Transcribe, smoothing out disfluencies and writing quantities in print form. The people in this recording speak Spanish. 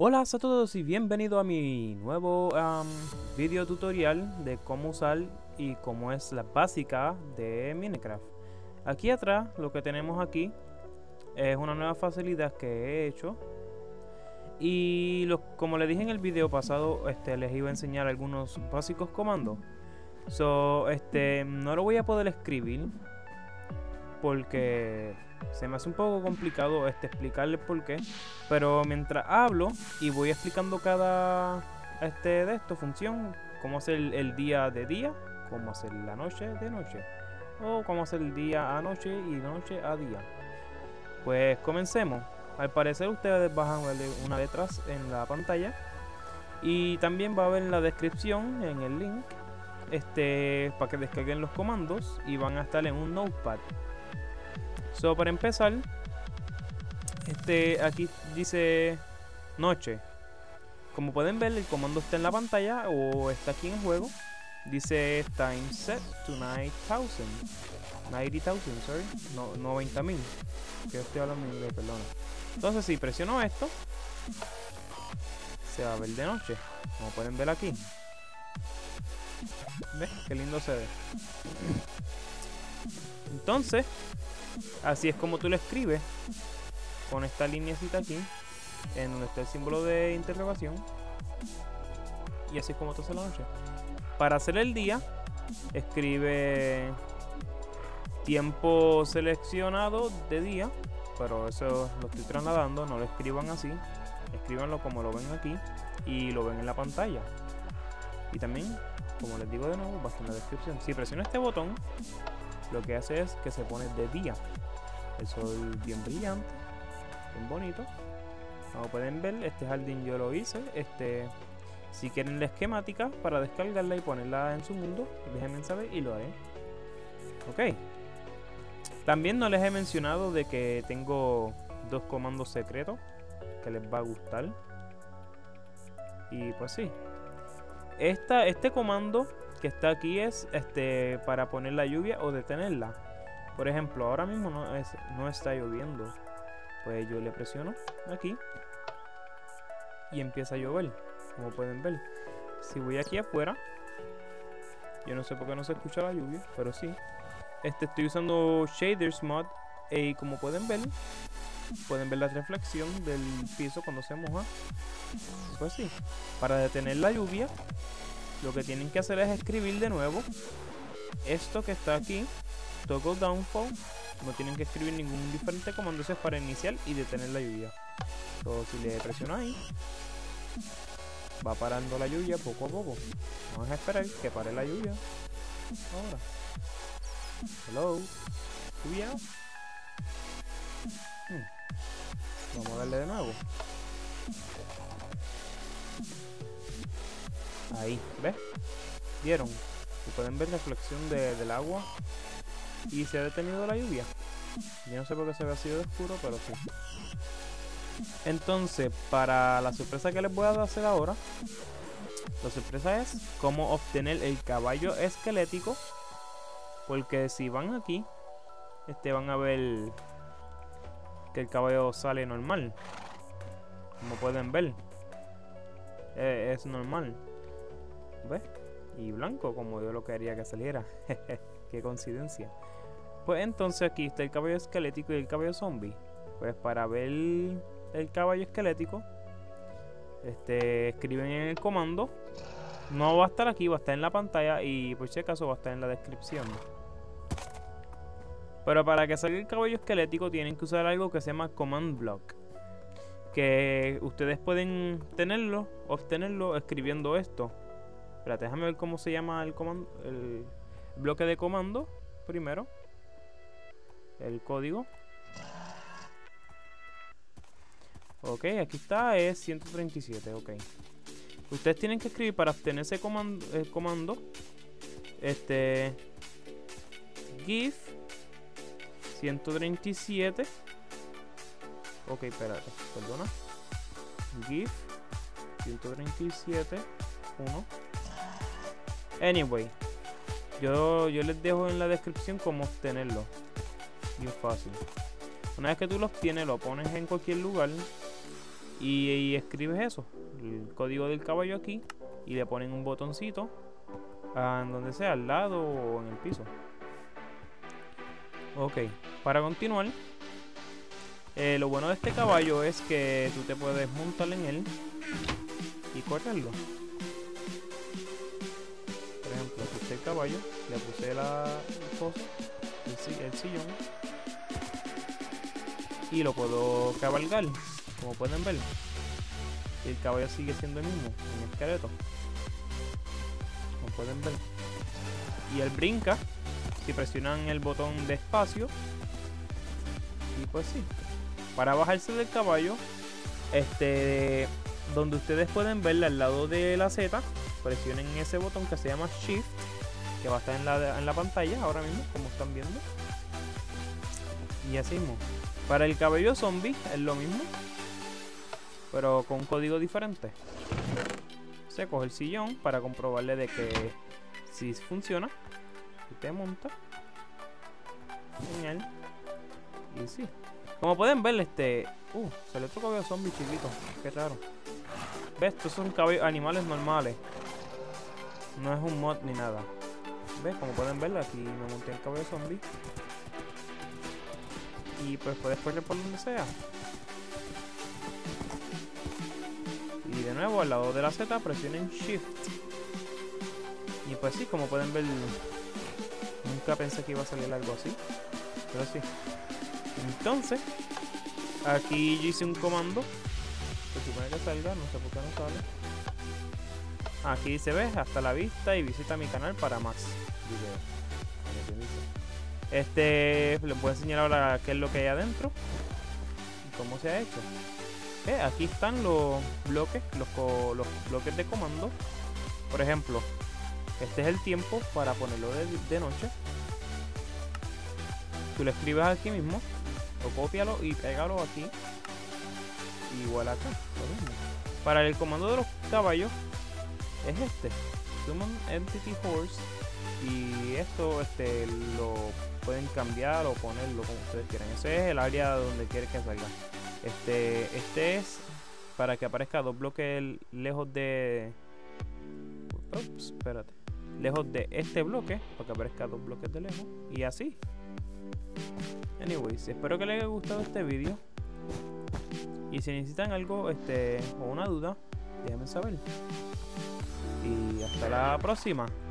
Hola a todos y bienvenido a mi nuevo video tutorial de cómo usar y cómo es la básica de Minecraft. Aquí atrás lo que tenemos aquí es una nueva facilidad que he hecho y como les dije en el video pasado, les iba a enseñar algunos básicos comandos. No lo voy a poder escribir porque se me hace un poco complicado explicarles por qué, pero mientras hablo y voy explicando cada de esto función, cómo hacer el día de día, cómo hacer la noche de noche, o cómo hacer el día a noche y noche a día. Pues comencemos. Al parecer ustedes van a ver una letras en la pantalla y también va a ver en la descripción, en el link, para que descarguen los comandos y van a estar en un notepad. Para empezar, aquí dice noche. Como pueden ver, el comando está en la pantalla o está aquí en el juego. Dice time set to 90,000. 90,000, sorry. No, 90,000. Que estoy hablando en inglés, perdona. Entonces, si presiono esto, se va a ver de noche. Como pueden ver aquí. ¿Ves? Qué lindo se ve. Entonces, así es como tú lo escribes, con esta lineecita aquí, en donde está el símbolo de interrogación. Y así es como tú haces la noche. Para hacer el día, escribe tiempo seleccionado de día, pero eso lo estoy trasladando, no lo escriban así. Escríbanlo como lo ven aquí y lo ven en la pantalla. Y también, como les digo de nuevo, va a estar en la descripción. Si presiono este botón, lo que hace es que se pone de día. El sol bien brillante, bien bonito. Como pueden ver, este jardín yo lo hice. Si quieren la esquemática para descargarla y ponerla en su mundo, déjenme saber y lo haré. Ok. También no les he mencionado de que tengo dos comandos secretos que les va a gustar. Y pues sí. Este comando que está aquí es para poner la lluvia o detenerla. Por ejemplo, ahora mismo no está lloviendo. Pues yo le presiono aquí y empieza a llover, como pueden ver. Si voy aquí afuera, yo no sé por qué no se escucha la lluvia, pero sí. Estoy usando Shaders Mod y como pueden ver la reflexión del piso cuando se moja. Pues sí, para detener la lluvia, lo que tienen que hacer es escribir de nuevo esto que está aquí, toggle downfall. No tienen que escribir ningún diferente comando, eso es para iniciar y detener la lluvia. Si le presiono ahí, va parando la lluvia poco a poco. Vamos a esperar que pare la lluvia. Ahora. Hello. Lluvia. Vamos a darle de nuevo. Ahí, ¿ves? ¿Vieron? Y pueden ver la reflexión del agua. Y se ha detenido la lluvia. Yo no sé por qué se ve así de oscuro, pero sí. Entonces, para la sorpresa que les voy a hacer ahora, la sorpresa es cómo obtener el caballo esquelético. Porque si van aquí, van a ver que el caballo sale normal. Como pueden ver, es normal. ¿Ves? Y blanco, como yo lo quería que saliera. Qué coincidencia. Pues entonces aquí está el caballo esquelético y el caballo zombie. Pues para ver el caballo esquelético, escriben en el comando. No va a estar aquí, va a estar en la pantalla y por si acaso va a estar en la descripción. Pero para que salga el caballo esquelético tienen que usar algo que se llama command block. Que ustedes pueden obtenerlo escribiendo esto. Espérate, déjame ver cómo se llama el bloque de comando primero. El código. Ok, aquí está, es 137, ok. Ustedes tienen que escribir para obtener ese comando. GIF 137. Ok, espérate, perdona. GIF 137 1. Anyway, yo les dejo en la descripción cómo obtenerlo. Bien fácil. Una vez que tú lo obtienes, lo pones en cualquier lugar y escribes eso, el código del caballo aquí, y le ponen un botoncito en donde sea, al lado o en el piso. Ok, para continuar, lo bueno de este caballo es que tú te puedes montar en él y correrlo. Por ejemplo, puse el caballo, le puse el sillón, y lo puedo cabalgar, como pueden ver. El caballo sigue siendo el mismo, en esqueleto, como pueden ver. Y él brinca si presionan el botón de espacio. Y pues sí, para bajarse del caballo, donde ustedes pueden ver al lado de la Z, presionen ese botón que se llama Shift, que va a estar en la pantalla ahora mismo, como están viendo. Y así mismo. Para el caballo zombie es lo mismo, pero con un código diferente. Se coge el sillón para comprobarle de que si funciona. Y te monta en él. Y sí. Como pueden ver, sale otro caballo zombie chiquito. Qué raro. ¿Ves? Estos son animales normales. No es un mod ni nada. ¿Ves? Como pueden ver, aquí me monté el caballo zombie. Y pues puedes correr por donde sea. Y de nuevo, al lado de la Z, presionen Shift. Y pues sí, como pueden ver, nunca pensé que iba a salir algo así, pero sí. Entonces, aquí yo hice un comando. Se supone que salga, no sé por qué no sale. Aquí dice, ves, hasta la vista y visita mi canal para más videos. Les voy a enseñar ahora qué es lo que hay adentro y cómo se ha hecho. Aquí están los bloques, los bloques de comando. Por ejemplo, este es el tiempo para ponerlo de noche. Tú lo escribes aquí mismo, o cópialo y pégalo aquí. Igual acá, lo mismo. Para el comando de los caballos es Summon Entity Horse. Y esto lo pueden cambiar o ponerlo como ustedes quieran. Ese es el área donde quieren que salga. Este es para que aparezca dos bloques lejos de... Ups, espérate. Lejos de este bloque, para que aparezca dos bloques de lejos. Y así. Anyways, espero que les haya gustado este vídeo. Y si necesitan algo o una duda, déjenme saber. Y hasta la próxima.